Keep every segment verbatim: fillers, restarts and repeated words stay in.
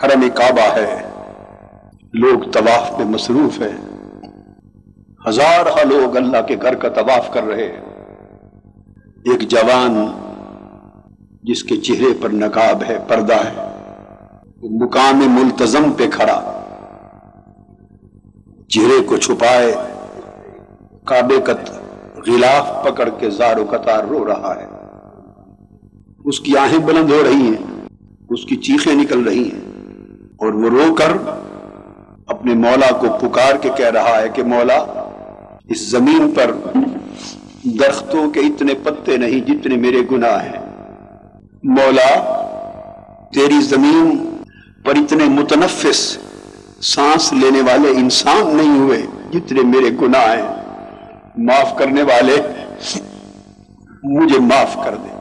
حرم کعبہ ہے، لوگ طواف میں مصروف ہیں، ہزارہ لوگ اللہ کے گھر کا طواف کر رہے ہیں۔ ایک جوان جس کے چہرے پر نقاب ہے، پردہ ہے، وہ مقام ملتزم پہ کھڑا، چہرے کو چھپائے، کعبے کا غلاف پکڑ کے زار و قطار رو رہا ہے۔ اس کی آہیں بلند ہو رہی ہیں، اس کی چیخیں نکل رہی ہیں، اور وہ رو کر اپنے مولا کو پکار کے کہہ رہا ہے کہ مولا، اس زمین پر درختوں کے اتنے پتے نہیں جتنے میرے گناہ ہیں۔ مولا، تیری زمین پر اتنے متنفس سانس لینے والے انسان نہیں ہوئے جتنے میرے گناہ ہیں، معاف کرنے والے مجھے معاف کر دے۔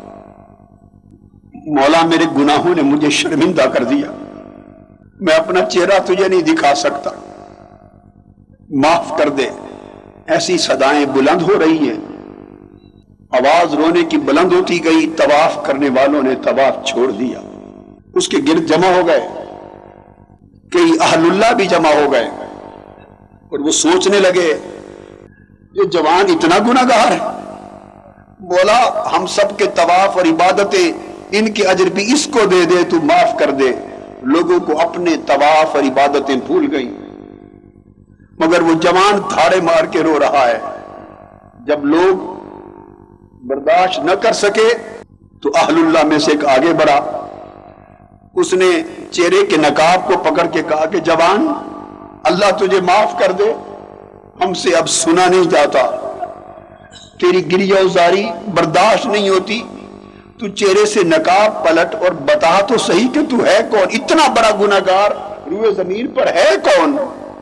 مولا، میرے گناہوں نے مجھے شرمندہ کر دیا، میں اپنا چہرہ تجھے نہیں دکھا سکتا، معاف کر دے۔ ایسی صدائیں بلند ہو رہی ہیں، آواز رونے کی بلند ہوتی گئی، طواف کرنے والوں نے طواف چھوڑ دیا، اس کے گرد جمع ہو گئے، کئی اہل اللہ بھی جمع ہو گئے، اور وہ سوچنے لگے یہ جوان اتنا گناہ گار ہے، بولا ہم سب کے طواف اور عبادتیں ان کے اجر بھی اس کو دے دے، تو معاف کر دے۔ لوگوں کو اپنے طواف اور عبادتیں بھول گئی، مگر وہ جوان دھاڑے مار کے رو رہا ہے۔ جب لوگ برداشت نہ کر سکے تو اہل اللہ میں سے ایک آگے بڑھا، اس نے چہرے کے نقاب کو پکڑ کے کہا کہ جوان، اللہ تجھے معاف کر دے، ہم سے اب سنا نہیں جاتا، تیری گریہ وزاری برداشت نہیں ہوتی، تو چہرے سے نقاب پلٹ اور بتا تو صحیح کہ تو ہے کون، اتنا بڑا گناہگار روئے زمین پر ہے کون؟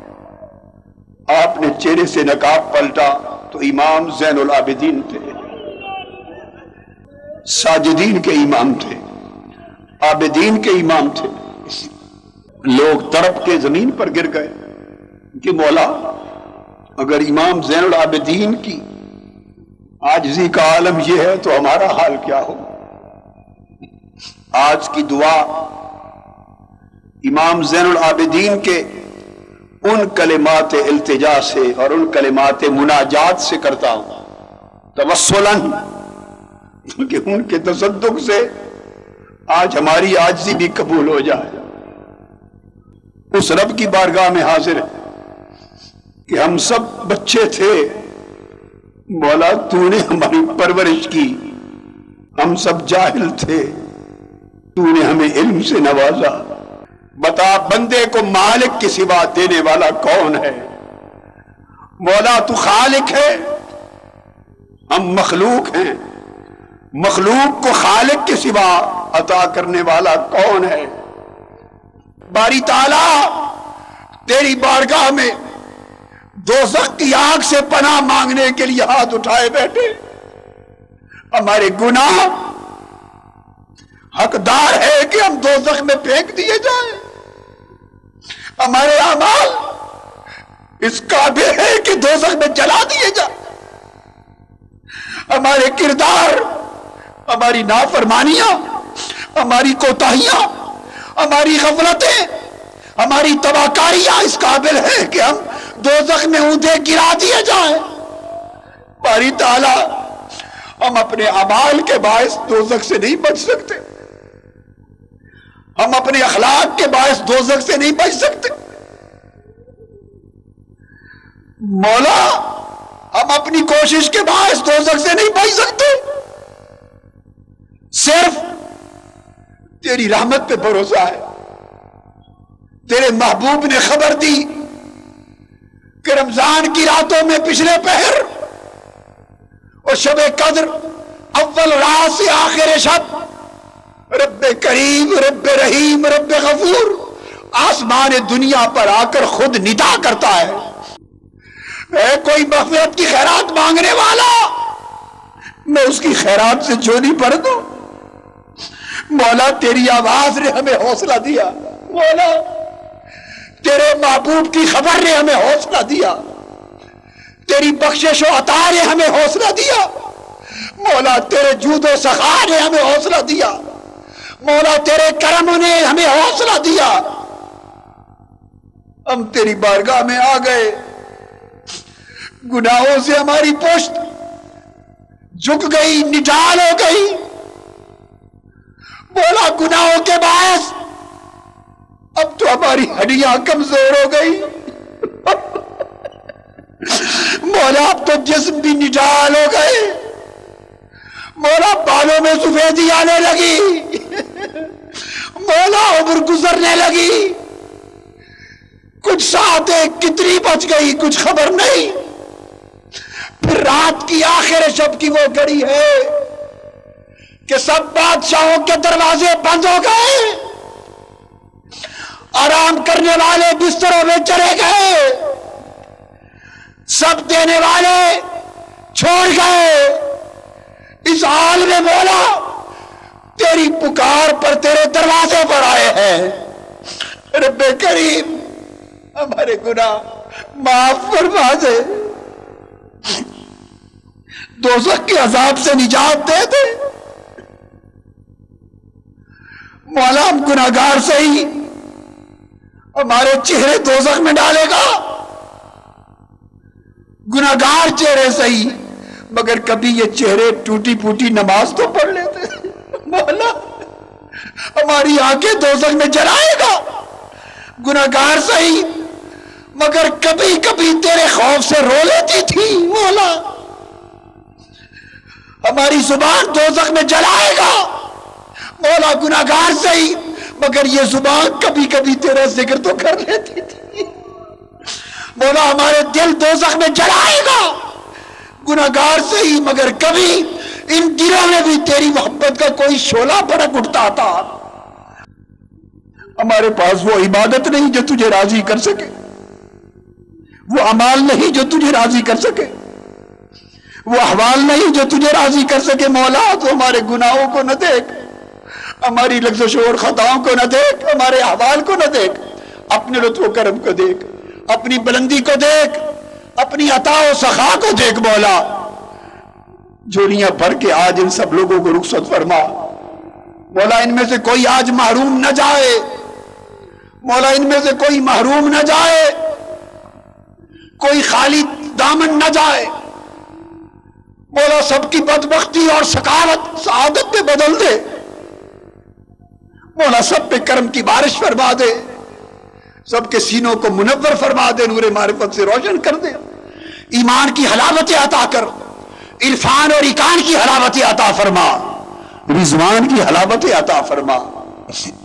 آپ نے چہرے سے نقاب پلٹا تو امام زین العابدین تھے، ساجدین کے امام تھے، عابدین کے امام تھے۔ لوگ تڑپ کے زمین پر گر گئے کہ مولا، اگر امام زین العابدین کی عاجزی کا عالم یہ ہے تو ہمارا حال کیا ہو؟ آج کی دعا امام زین العابدین کے ان کلمات التجا سے اور ان کلمات مناجات سے کرتا ہوں، توسلاً کہ ان کے تصدق سے آج ہماری عاجزی بھی قبول ہو جائے۔ اس رب کی بارگاہ میں حاضر ہے کہ ہم سب بچے تھے، مولا تو نے ہماری پرورش کی، ہم سب جاہل تھے، تو نے ہمیں علم سے نوازا، بتا بندے کو مالک کے سوا دینے والا کون ہے؟ مولا تو خالق ہے، ہم مخلوق ہیں، مخلوق کو خالق کے سوا عطا کرنے والا کون ہے؟ باری تعالیٰ تیری بارگاہ میں دوزخ کی آگ سے پناہ مانگنے کے لیے ہاتھ اٹھائے بیٹھے، ہمارے گناہ حقدار ہے کہ ہم دوزخ میں پھینک دیے جائیں، ہمارے اعمال اس قابل ہے کہ دوزخ میں جلا دیے جائیں، ہمارے کردار، ہماری نافرمانیاں، ہماری کوتاہیاں، ہماری غفلتیں، ہماری تباہکاریاں اس قابل ہے کہ ہم دوزخ میں اونھے گرا دیے جائیں۔ باری تعالیٰ ہم اپنے اعمال کے باعث دوزخ سے نہیں بچ سکتے، ہم اپنے اخلاق کے باعث دوزخ سے نہیں بچ سکتے، مولا ہم اپنی کوشش کے باعث دوزخ سے نہیں بچ سکتے، صرف تیری رحمت پہ بھروسہ ہے۔ تیرے محبوب نے خبر دی کہ رمضان کی راتوں میں پچھلے پہر اور شب قدر اول رات سے آخر شب رب کریم، رب رحیم، رب غفور آسمان دنیا پر آ کر خود ندا کرتا ہے، اے کوئی مغفرت کی خیرات مانگنے والا، میں اس کی خیرات سے جھولی بھر دوں۔ مولا تیری آواز نے ہمیں حوصلہ دیا، مولا تیرے محبوب کی خبر نے ہمیں حوصلہ دیا، تیری بخشش و عطا نے ہمیں حوصلہ دیا، مولا تیرے جود و سخا نے ہمیں حوصلہ دیا، مولا تیرے کرم نے ہمیں حوصلہ دیا، ہم تیری بارگاہ میں آ گئے، گناہوں سے ہماری پشت جھک گئی، نڈال ہو گئی۔ مولا گناہوں کے باعث اب تو ہماری ہڈیاں کمزور ہو گئی، مولا اب تو جسم بھی نڈال ہو گئے، مولا بالوں میں سفیدی آنے لگی، مولا عمر گزرنے لگی، کچھ ساعتیں کتنی بچ گئی کچھ خبر نہیں۔ پھر رات کی آخر شب کی وہ گھڑی ہے کہ سب بادشاہوں کے دروازے بند ہو گئے، آرام کرنے والے بستروں میں چلے گئے، سب دینے والے چھوڑ گئے۔ اس حال میں مولا تیری پکار پر تیرے دروازے پر آئے ہیں، رب کریم ہمارے گناہ معاف فرما دے، دوزخ کے عذاب سے نجات دے دے۔ مولا ہم گناہگار صحیح، ہمارے چہرے دوزخ میں ڈالے گا، گناہگار چہرے صحیح، مگر کبھی یہ چہرے ٹوٹی پوٹی نماز تو پڑھ لیتے۔ مولا ہماری آنکھیں دوزخ میں جلائے گا، گناہگار صحیح، مگر کبھی کبھی تیرے خوف سے رو لیتی تھی۔ مولا ہماری زبان دوزخ میں جلائے گا، مولا گناہگار صحیح، مگر یہ زبان کبھی کبھی تیرا ذکر تو کر لیتی تھی۔ مولا ہمارے دل دوزخ میں جلائے گا، گناہگار صحیح، مگر کبھی ان دلوں میں بھی تیری محبت کا کوئی شعلہ بھڑک اٹھتا تھا۔ ہمارے پاس وہ عبادت نہیں جو تجھے راضی کر سکے، وہ اعمال نہیں جو تجھے راضی کر سکے، وہ احوال نہیں جو تجھے راضی کر سکے۔ مولا تو ہمارے گناہوں کو نہ دیکھ، ہماری لغزش اور خطاؤں کو نہ دیکھ، ہمارے احوال کو نہ دیکھ، اپنے لطف و کرم کو دیکھ، اپنی بلندی کو دیکھ، اپنی عطا و سخا کو دیکھ۔ مولا جھولیاں بھر کے آج ان سب لوگوں کو رخصت فرما۔ مولا ان میں سے کوئی آج محروم نہ جائے، مولا ان میں سے کوئی محروم نہ جائے، کوئی خالی دامن نہ جائے۔ مولا سب کی بدبختی اور سکاوت سعادت پہ بدل دے، مولا سب پہ کرم کی بارش فرما دے، سب کے سینوں کو منور فرما دے، نور معرفت سے روشن کر دے، ایمان کی حلاوت عطا کر، عرفان اور ایقان کی حلاوت عطا فرما، رضوان کی حلاوت عطا فرما۔